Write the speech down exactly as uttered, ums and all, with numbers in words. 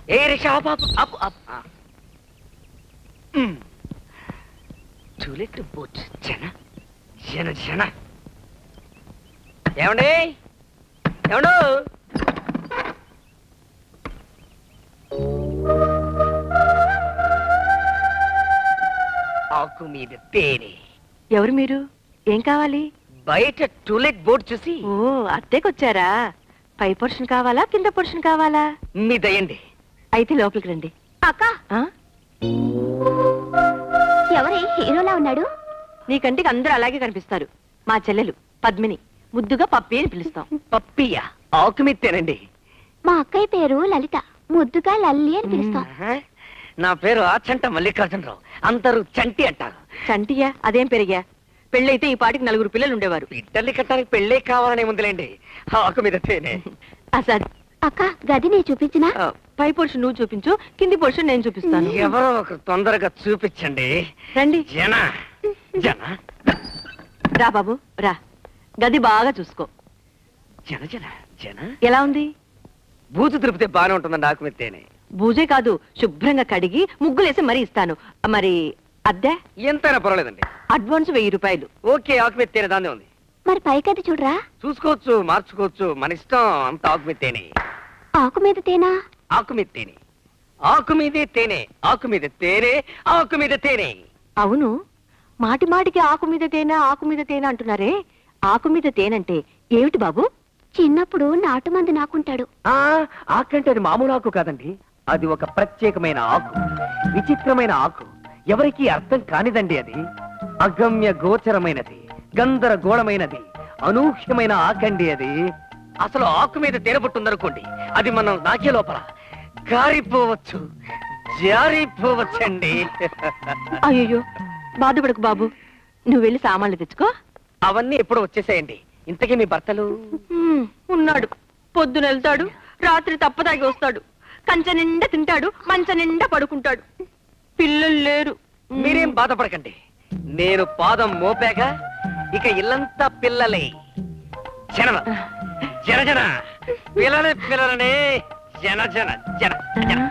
ఏ రిక్షా అప్ అప్ టూలెట్ బోట్ జన జన జన ఏమండి ఏమండు ఆకు మీద తేనె. ఎవరు మీరు? ఏం కావాలి? బయట టూలెట్ బోర్డు చూసి. ఓ అత్తేకొచ్చారా? పై పోర్షన్ కావాలా కింద పోర్షన్ కావాలా? మీ దయండి. అయితే లోపలికి రండి. అక్క ఎవరే హీరోలా ఉన్నాడు? నీ కంటికి అందరూ అలాగే కనిపిస్తారు. మా చెల్లెలు పద్మిని, ముద్దుగా పప్పి అని పిలుస్తాం. పప్పియా? ఆకు మీద తేనండి. మా అక్కయ్య పేరు లలిత, ముద్దుగా లల్లి అని పిలుస్తాం. నా పేరు ఆచంట మల్లికార్జునరావు, అందరూ చంటి అంటారు. చంటియా? అదేం పెరిగా? పెళ్ళైతే ఈ పాటికి నలుగురు పిల్లలు ఉండేవారు. ఇడ్డల్లి కట్టడానికి పెళ్ళే కావాలనే ముందులేండి. ఆకు మీద తేనె. అక్క గది నేను చూపించినా? పై పోర్షన్ నువ్వు చూపించు, కింది పోర్షన్ నేను చూపిస్తాను. ఎవరో ఒకరు తొందరగా చూపించండి. రండి. జన జన రా బాబు రా, గది బాగా చూసుకో. జన జన జన ఎలా ఉంది? బూజు తిరిపితే బానే ఉంటుందండి ఆకు మీద తేనె. బూజే కాదు, శుభ్రంగా కడిగి ముగ్గులేసి మరీ ఇస్తాను. మరి అద్దె ఎంతైనా పర్వాలేదండి. అడ్వాన్స్ వెయ్యి రూపాయలు. ఓకే, ఆకు మీద తేనె దాందే ఉంది. మరి పైకది చూడరా? చూసుకోవచ్చు, మార్చుకోవచ్చు, మన ఇష్టం. అంత ఆకు మీద తేనె. ఆకు మీద తేనా? ఆకు మీద తేనె, ఆకు మీదే తేనె, ఆకు మీద తేనె, ఆకు మీద తేనె. అవును, మాటి మాటికి ఆకు మీద తేనె ఆకు మీద తేనె అంటున్నారే, ఆకు మీద తేనంటే ఏమిటి బాబు? చిన్నప్పుడు నాటు మంది నాకుంటాడు. ఆ ఆకంటే అది మామూలు ఆకు కాదండి, అది ఒక ప్రత్యేకమైన ఆకు, విచిత్రమైన ఆకు, ఎవరికి అర్థం కానిదండి. అది అగమ్య గోచరమైనది, గందరగోళమైనది, అనూహ్యమైన ఆకండి అది. అసలు ఆకు మీద తేనెపట్టుందనుకోండి, అది మనం నాకే లోపల గారిపోవచ్చు, జారిపోవచ్చండి. అయ్యో బాధపడకు బాబు, నువ్వు వెళ్ళి సామాన్లు తెచ్చుకో. అవన్నీ ఎప్పుడో వచ్చేసాయండి. ఇంతకీ మీ భర్తలు? ఉన్నాడు, పొద్దున వెళ్తాడు, రాత్రి తప్పదాగి వస్తాడు, కంచె నిండా తింటాడు, మంచ నిండా పడుకుంటాడు. పిల్లలు లేరు. మీరేం బాధపడకండి, నేను పాదం మోపాక ఇక ఇల్లంతా పిల్లలే. జన జన జన పిల్లలే పిల్లలనే జన జన జన జన